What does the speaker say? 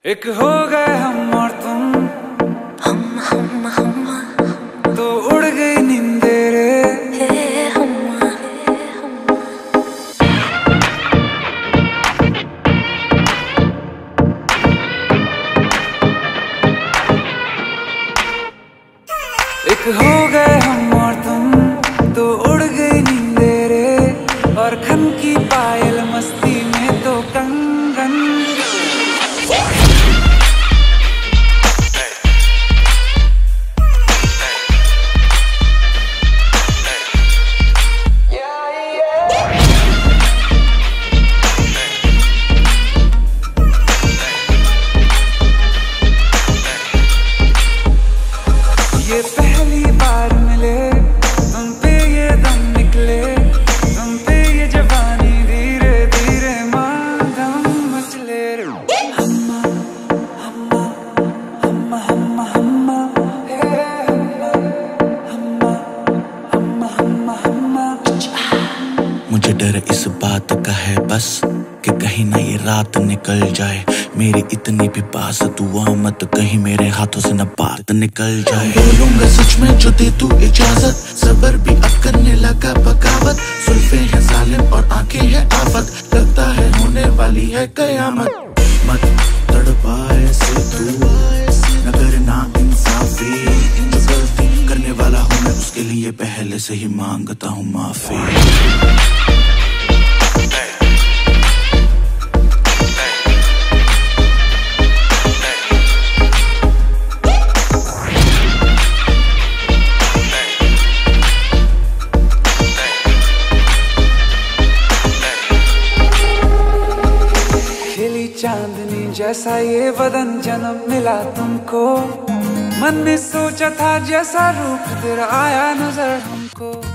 एक हो गए हम और तुम, हम तो उड़ गई नींदे रे। एक हो गए हम और तुम तो उड़ गई नींदे रे, और खन की पायल मस्ती में तो कंगन। ये पहली बार मिले तुम पे, ये दम निकले तुम पे, ये जवानी धीरे धीरे मादम मचले रे। हम्मा हम्मा हम्मा हम्मा हम्मा हम्मा हम्मा हम्मा हम्मा। मुझे डर इस बात का है बस कि कहीं ना ये रात निकल जाए मेरी इतनी भी पास, दुआ मत कहीं मेरे हाथों से न बात निकल जाए। बोलूंगा सच में जो दे तू इजाजत, सबर भी अब करने लगा बगावत। सुल्फे हैं जालिम और आंखें हैं आफत, लगता है होने वाली है कयामत। मत तड़पा ऐसे तू, न करना इंसाफी, जो गलती करने वाला हूँ मैं उसके लिए पहले से ही मांगता हूँ माफी। चांदनी जैसा ये बदन जन्म मिला तुमको, मन ने सोचा था जैसा रूप तेरा आया नजर हमको।